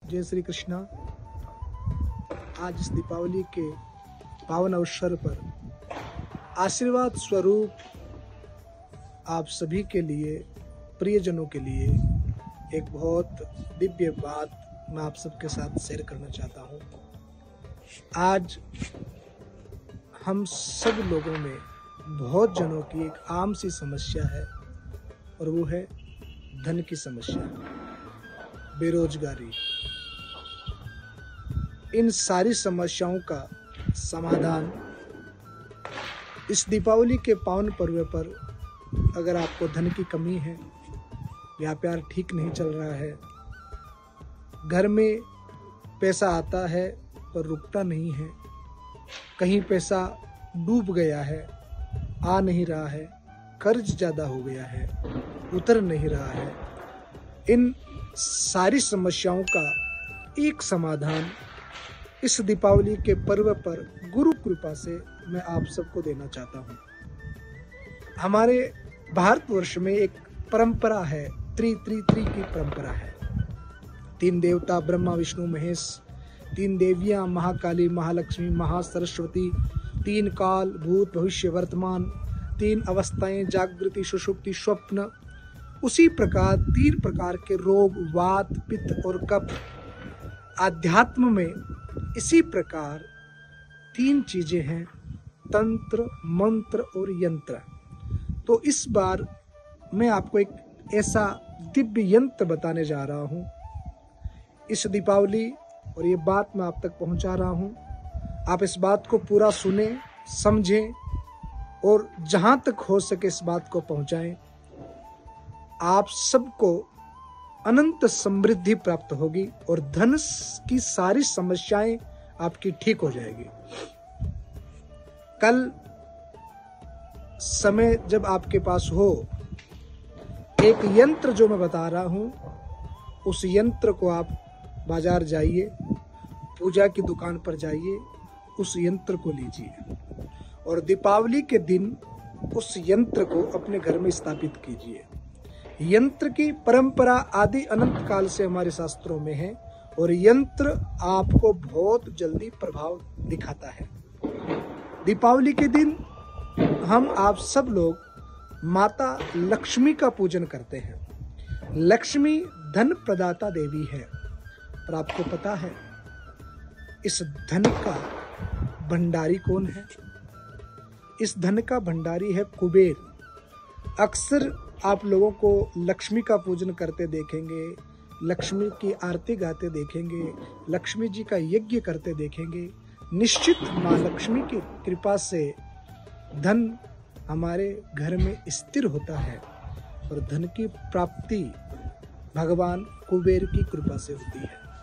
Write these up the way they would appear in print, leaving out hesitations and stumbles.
जय श्री कृष्णा। आज इस दीपावली के पावन अवसर पर आशीर्वाद स्वरूप आप सभी के लिए, प्रियजनों के लिए एक बहुत दिव्य बात मैं आप सबके साथ शेयर करना चाहता हूँ। आज हम सब लोगों में बहुत जनों की एक आम सी समस्या है और वो है धन की समस्या, बेरोजगारी। इन सारी समस्याओं का समाधान इस दीपावली के पावन पर्व पर, अगर आपको धन की कमी है, व्यापार ठीक नहीं चल रहा है, घर में पैसा आता है पर रुकता नहीं है, कहीं पैसा डूब गया है, आ नहीं रहा है, कर्ज ज़्यादा हो गया है, उतर नहीं रहा है, इन सारी समस्याओं का एक समाधान इस दीपावली के पर्व पर गुरु कृपा से मैं आप सबको देना चाहता हूँ। हमारे भारतवर्ष में एक परंपरा है, त्रि की परंपरा है। 3 देवता ब्रह्मा विष्णु महेश, 3 देवियां महाकाली महालक्ष्मी महासरस्वती, 3 काल भूत भविष्य वर्तमान, 3 अवस्थाएं जागृति सुषुप्ति स्वप्न। उसी प्रकार 3 प्रकार के रोग, वात पित्त और कफ। आध्यात्म में इसी प्रकार 3 चीजें हैं, तंत्र मंत्र और यंत्र। तो इस बार मैं आपको एक ऐसा दिव्य यंत्र बताने जा रहा हूं इस दीपावली, और ये बात मैं आप तक पहुंचा रहा हूं। आप इस बात को पूरा सुने, समझें और जहां तक हो सके इस बात को पहुंचाएं। आप सबको अनंत समृद्धि प्राप्त होगी और धन की सारी समस्याएं आपकी ठीक हो जाएगी। कल समय जब आपके पास हो, एक यंत्र जो मैं बता रहा हूं, उस यंत्र को आप बाजार जाइए, पूजा की दुकान पर जाइए, उस यंत्र को लीजिए और दीपावली के दिन उस यंत्र को अपने घर में स्थापित कीजिए। यंत्र की परंपरा आदि अनंत काल से हमारे शास्त्रों में है और यंत्र आपको बहुत जल्दी प्रभाव दिखाता है। दीपावली के दिन हम आप सब लोग माता लक्ष्मी का पूजन करते हैं। लक्ष्मी धन प्रदाता देवी है, पर आपको पता है इस धन का भंडारी कौन है? इस धन का भंडारी है कुबेर। अक्सर आप लोगों को लक्ष्मी का पूजन करते देखेंगे, लक्ष्मी की आरती गाते देखेंगे, लक्ष्मी जी का यज्ञ करते देखेंगे। निश्चित माँ लक्ष्मी की कृपा से धन हमारे घर में स्थिर होता है और धन की प्राप्ति भगवान कुबेर की कृपा से होती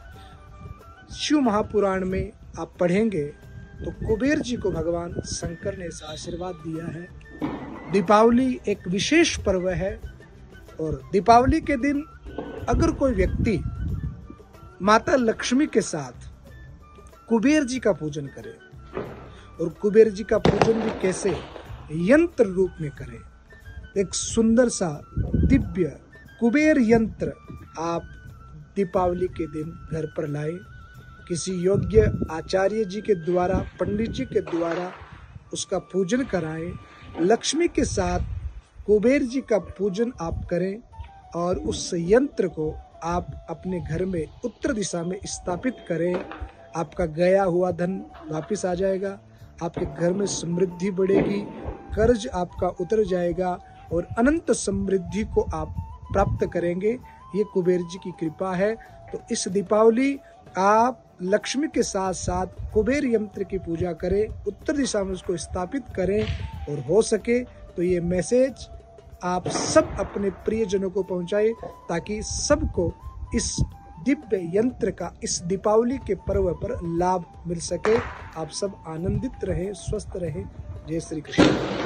है। शिव महापुराण में आप पढ़ेंगे तो कुबेर जी को भगवान शंकर ने ऐसा आशीर्वाद दिया है। दीपावली एक विशेष पर्व है और दीपावली के दिन अगर कोई व्यक्ति माता लक्ष्मी के साथ कुबेर जी का पूजन करे, और कुबेर जी का पूजन भी कैसे, यंत्र रूप में करे, एक सुंदर सा दिव्य कुबेर यंत्र आप दीपावली के दिन घर पर लाए, किसी योग्य आचार्य जी के द्वारा, पंडित जी के द्वारा उसका पूजन कराएं। लक्ष्मी के साथ कुबेर जी का पूजन आप करें और उस यंत्र को आप अपने घर में उत्तर दिशा में स्थापित करें। आपका गया हुआ धन वापस आ जाएगा, आपके घर में समृद्धि बढ़ेगी, कर्ज आपका उतर जाएगा और अनंत समृद्धि को आप प्राप्त करेंगे। ये कुबेर जी की कृपा है। तो इस दीपावली आप लक्ष्मी के साथ साथ कुबेर यंत्र की पूजा करें, उत्तर दिशा में उसको स्थापित करें और हो सके तो ये मैसेज आप सब अपने प्रियजनों को पहुंचाएं ताकि सबको इस दिव्य यंत्र का इस दीपावली के पर्व पर लाभ मिल सके। आप सब आनंदित रहें, स्वस्थ रहें। जय श्री कृष्ण।